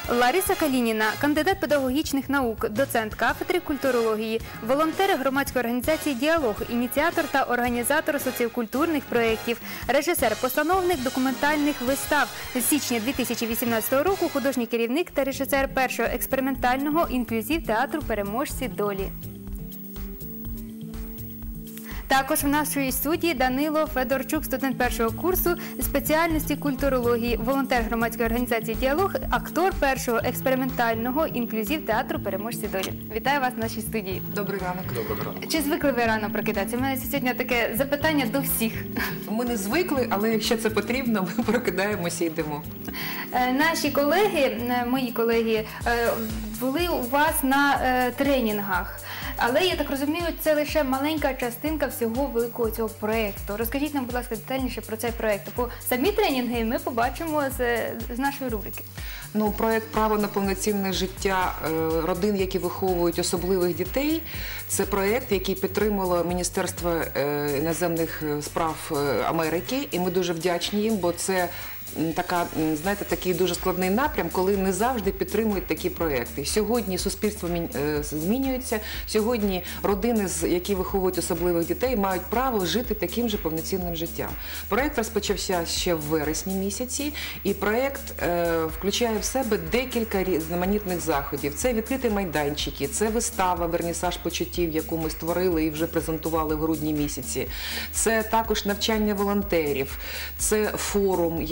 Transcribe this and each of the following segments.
Лариса Калініна – кандидат педагогічних наук, доцент кафедри культурології, волонтер громадської організації «Діалог», ініціатор та організатор соціокультурних проєктів, режисер-постановник документальних вистав. З січня 2018 року художній керівник та режисер першого експериментального інклюзив-театру «Переможці долі». Також в нашій студії Данило Федорчук, студент першого курсу спеціальності культурології, волонтер громадської організації «Діалог», актор першого експериментального інклюзив-театру «Переможці долі». Вітаю вас в нашій студії. Добрий ранок. Добрий ранок. Чи звикли ви рано прокидатися? У мене сьогодні таке запитання до всіх. Ми не звикли, але якщо це потрібно, ми прокидаємося і йдемо. Наші колеги, мої колеги, були у вас на тренінгах. Але, я так розумію, це лише маленька частинка всього великого цього проєкту. Розкажіть нам, будь ласка, детальніше про цей проєкт. Бо самі тренінги ми побачимо з нашої рубрики. Ну, проєкт «Право на повноцінне життя родин, які виховують особливих дітей» – це проєкт, який підтримало Міністерство іноземних справ Америки. І ми дуже вдячні їм, бо це такий дуже складний напрям, коли не завжди підтримують такі проєкти. Сьогодні суспільство змінюється, сьогодні родини, які виховують особливих дітей, мають право жити таким же повноцінним життям. Проєкт розпочався ще в вересні місяці, і проєкт включає в себе декілька різноманітних заходів. Це відкриті майданчики, це вистава «Вернісаж почуттів», яку ми створили і вже презентували в грудні місяці. Це також навчання волонтерів, це форум,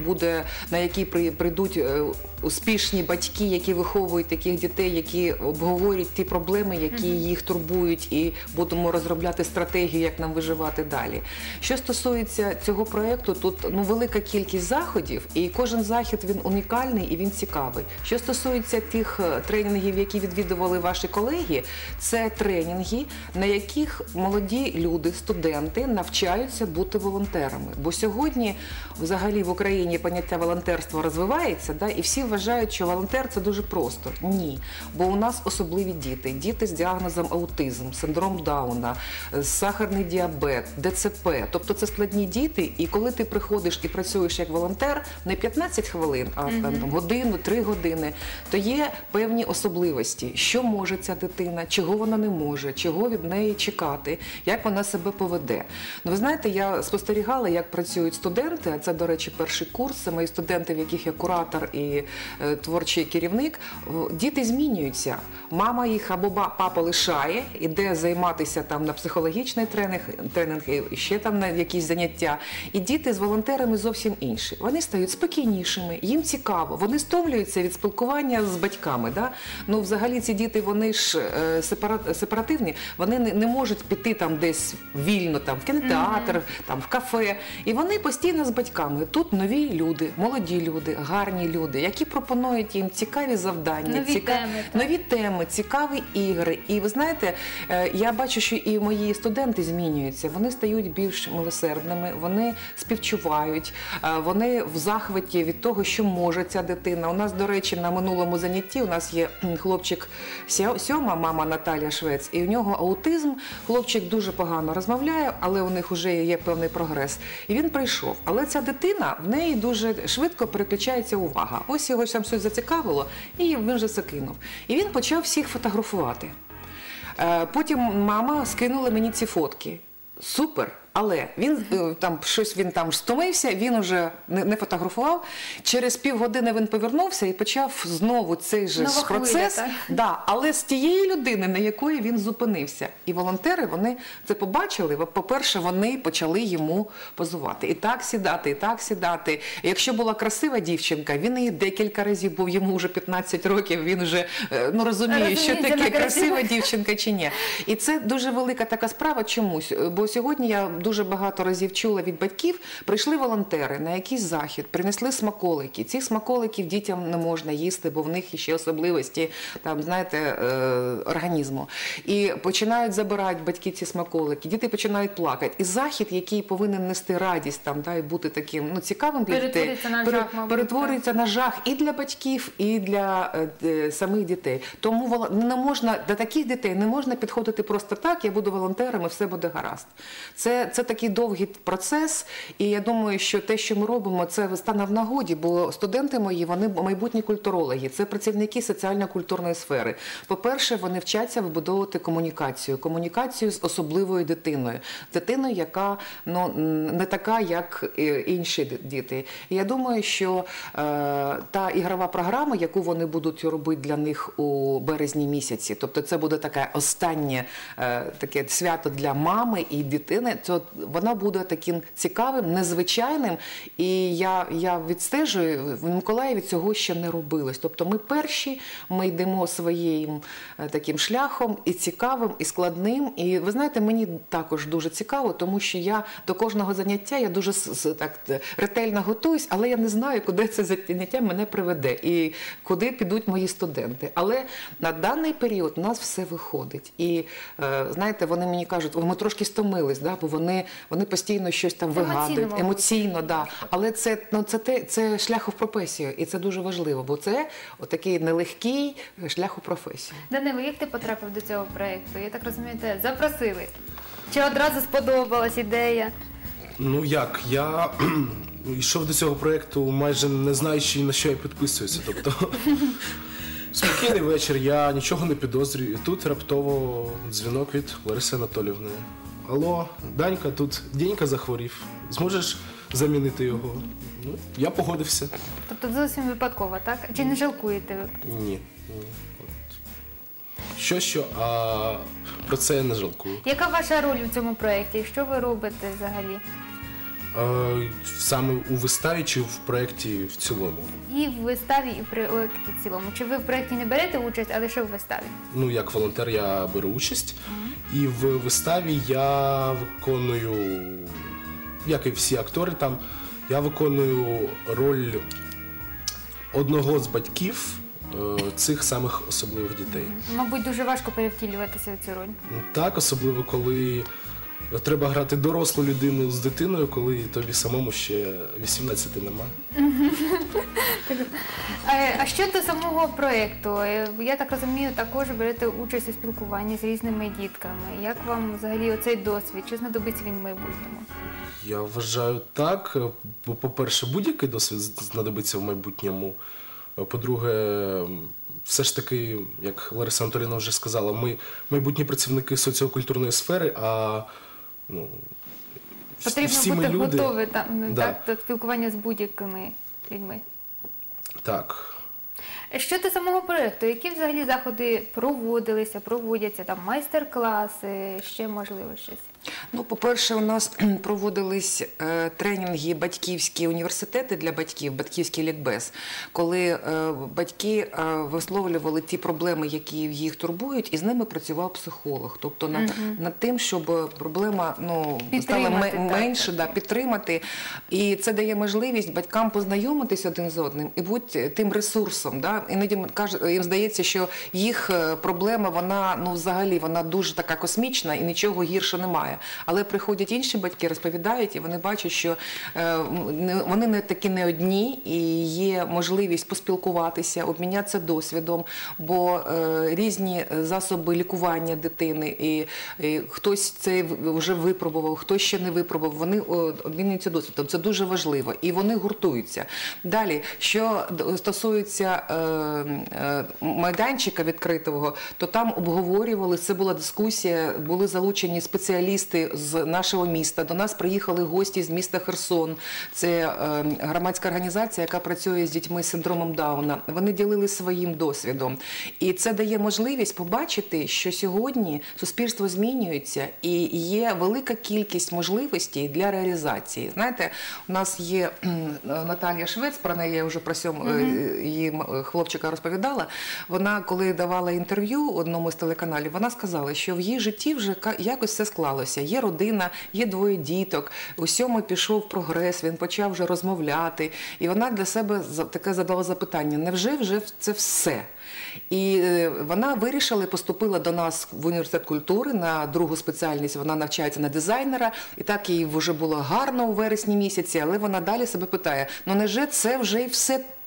на який прийдуть успішні батьки, які виховують таких дітей, які обговорюють ті проблеми, які їх турбують, і будемо розробляти стратегію, як нам виживати далі. Що стосується цього проєкту, тут велика кількість заходів, і кожен захід він унікальний і він цікавий. Що стосується тих тренінгів, які відвідували ваші колеги, це тренінги, на яких молоді люди, студенти навчаються бути волонтерами. Бо сьогодні взагалі в Україні поняття волонтерства розвивається, і всі вважають, що волонтер – це дуже просто. Ні. Бо у нас особливі діти. Діти з діагнозом аутизм, синдром Дауна, сахарний діабет, ДЦП. Тобто це складні діти, і коли ти приходиш і працюєш як волонтер не 15 хвилин, а годину, 3 години, то є певні особливості. Що може ця дитина, чого вона не може, чого від неї чекати, як вона себе поведе. Ви знаєте, я спостерігала, як працюють студенти, а це, до речі, перший курс, це мої студенти, в яких я куратор і творчий керівник. Діти змінюються. Мама їх або папа лишає, іде займатися на психологічний тренінг, і ще на якісь заняття. І діти з волонтерами зовсім інші. Вони стають спокійнішими, їм цікаво, вони стомлюються від спілкування з батьками. Взагалі ці діти, вони ж сепаративні, вони не можуть піти десь вільно, в кінотеатр, в кафе. І вони постійно з батьками. Тут нові люди, молоді люди, гарні люди, які пропонують їм цікаві завдання, нові теми, цікаві ігри. І ви знаєте, я бачу, що і мої студенти змінюються. Вони стають більш милосердними, вони співчувають, вони в захваті від того, що може ця дитина. У нас, до речі, на минулому занятті у нас є хлопчик Сьома, мама Наталія Швець, і у нього аутизм. Хлопчик дуже погано розмовляє, але у них вже є певний прогрес. І він прийшов. Але ця дитина, в неї дуже швидко переключається увага. Ось його там щось зацікавило, і він вже це кинув. І він почав всіх фотографувати. Потім мама скинула мені ці фотки. Супер! Але він стомився, він вже не фотографував. Через півгодини він повернувся і почав знову цей же процес. Але з тієї людини, на якої він зупинився. І волонтери, вони це побачили. По-перше, вони почали йому позувати. І так сідати, і так сідати. І якщо була красива дівчинка, він її декілька разів, бо йому вже 15 років, він вже розуміє, що таке красива дівчинка чи ні. І це дуже велика така справа чомусь. Бо сьогодні я дуже багато разів чула від батьків, прийшли волонтери на якийсь захід, принесли смаколики. Ці смаколиків дітям не можна їсти, бо в них ще особливості, організму. І починають забирати батьки ці смаколики, діти починають плакати. І захід, який повинен нести радість, і бути таким цікавим для дітей, перетворюється на жах і для батьків, і для самих дітей. Тому до таких дітей не можна підходити просто так, я буду волонтером і все буде гаразд. Це це такий довгий процес, і я думаю, що те, що ми робимо, це стане в нагоді, бо студенти мої, вони майбутні культурологи, це працівники соціально-культурної сфери. По-перше, вони вчаться вибудовувати комунікацію з особливою дитиною, яка не така, як інші діти. І я думаю, що та ігрова програма, яку вони будуть робити для них у березні місяці, тобто це буде таке останнє таке свято для мами і дитини, то вона буде таким цікавим, незвичайним. І я відстежую, в Миколаєві цього ще не робилось. Тобто ми перші, ми йдемо своїм таким шляхом і цікавим, і складним. І ви знаєте, мені також дуже цікаво, тому що я до кожного заняття, я дуже так ретельно готуюсь, але я не знаю, куди це заняття мене приведе і куди підуть мої студенти. Але на даний період у нас все виходить. І, знаєте, вони мені кажуть, ми трошки стомились, да, бо вони постійно щось там вигадують, емоційно, да. Але це шлях у професію, і це дуже важливо, бо це отакий нелегкий шлях у професію. Данило, як ти потрапив до цього проєкту? Я так розумію, те запросили? Чи одразу сподобалась ідея? Ну як, я йшов до цього проєкту майже не знаючи, на що я підписуюся. Тобто, спокійний вечір, я нічого не підозрюю. І тут раптово дзвінок від Лариси Анатоліївни. Алло, Данька, тут Денька захворів. Зможеш замінити його? Ну, я погодився. Тобто зовсім випадково, так? Чи не жалкуєте ви? Ні. Що, а про це я не жалкую. Яка ваша роль у цьому проєкті? Що ви робите взагалі? Саме у виставі чи в проєкті в цілому? І в виставі, і в проєкті в цілому. Чи ви в проєкті не берете участь, а лише в виставі? Ну, як волонтер я беру участь. І в виставі я виконую, як і всі актори там, я виконую роль одного з батьків цих самих особливих дітей. Мабуть, дуже важко перевтілюватися в цю роль. Ну, так, особливо коли треба грати дорослу людину з дитиною, коли тобі самому ще 18 нема. А щодо самого проєкту, я так розумію, також берете участь у спілкуванні з різними дітками. Як вам взагалі оцей досвід? Чи знадобиться він в майбутньому? Я вважаю так. Бо, по-перше, будь-який досвід знадобиться в майбутньому. По-друге, все ж таки, як Лариса Анатоліївна вже сказала, ми майбутні працівники соціокультурної сфери, а всі ми потрібно бути люди... готові Да. так, до спілкування з будь-якими людьми. Так. Щодо самого проєкту, які взагалі заходи проводилися, проводяться, там майстер-класи, ще можливо щось? Ну, по-перше, у нас проводились тренінги батьківські університети для батьків, батьківський лікбез, коли батьки висловлювали ті проблеми, які їх турбують, і з ними працював психолог. Тобто над тим, щоб проблема стала менше, да, підтримати. І це дає можливість батькам познайомитись один з одним і бути тим ресурсом. Да? Іноді їм здається, що їх проблема, вона взагалі вона дуже така космічна і нічого гірше немає. Але приходять інші батьки, розповідають, і вони бачать, що вони не такі не одні, і є можливість поспілкуватися, обмінятися досвідом, бо різні засоби лікування дитини, і хтось це вже випробував, хтось ще не випробував, вони обмінюються досвідом. Це дуже важливо. І вони гуртуються. Далі, що стосується майданчика відкритого, то там обговорювали, це була дискусія, були залучені спеціалісти з нашого міста. До нас приїхали гості з міста Херсон. Це громадська організація, яка працює з дітьми з синдромом Дауна. Вони ділилися своїм досвідом. І це дає можливість побачити, що сьогодні суспільство змінюється і є велика кількість можливостей для реалізації. Знаєте, у нас є Наталія Швець, про неї я вже про її хлопчика розповідала. Вона, коли давала інтерв'ю одному з телеканалів, вона сказала, що в її житті вже якось все склалося. Є родина, є двоє діток, у 7 пішов прогрес, він почав вже розмовляти. І вона для себе таке задала запитання, невже вже це все? І вона вирішила і поступила до нас в університет культури на другу спеціальність, вона навчається на дизайнера, і так їй вже було гарно у вересні місяці, але вона далі себе питає, невже це вже і все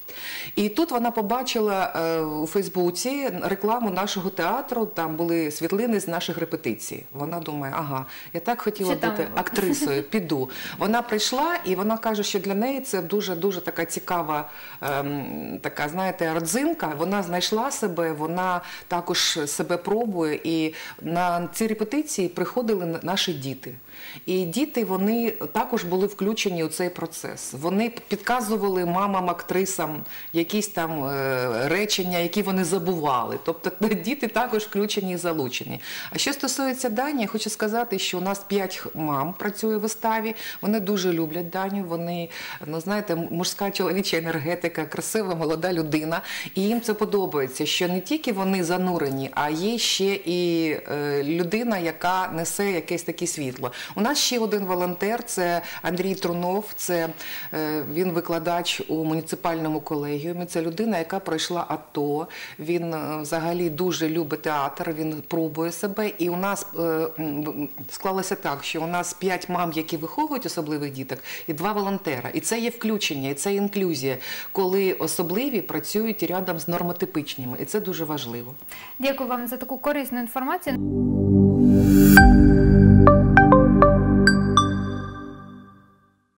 І тут вона побачила у Фейсбуці рекламу нашого театру, там були світлини з наших репетицій. Вона думає, ага, я так хотіла бути актрисою, піду. Вона прийшла і вона каже, що для неї це дуже-дуже така цікава, така, знаєте, родзинка. Вона знайшла себе, вона також себе пробує. І на ці репетиції приходили наші діти. І діти, вони також були включені у цей процес. Вони підказували мамам, актрисам якісь там речення, які вони забували. Тобто діти також включені і залучені. А що стосується Дані, я хочу сказати, що у нас 5 мам працює в виставі. Вони дуже люблять Даню. Вони, ну знаєте, мужська чоловіча енергетика, красива молода людина. І їм це подобається, що не тільки вони занурені, а є ще і людина, яка несе якесь таке світло. У нас ще один волонтер, це Андрій Трунов, він викладач у муніципальному колегіумі, це людина, яка пройшла АТО, він взагалі дуже любить театр, він пробує себе, і у нас склалося так, що у нас 5 мам, які виховують особливих діток, і 2 волонтера. І це є включення, і це є інклюзія, коли особливі працюють рядом з нормотипичними, і це дуже важливо. Дякую вам за таку корисну інформацію.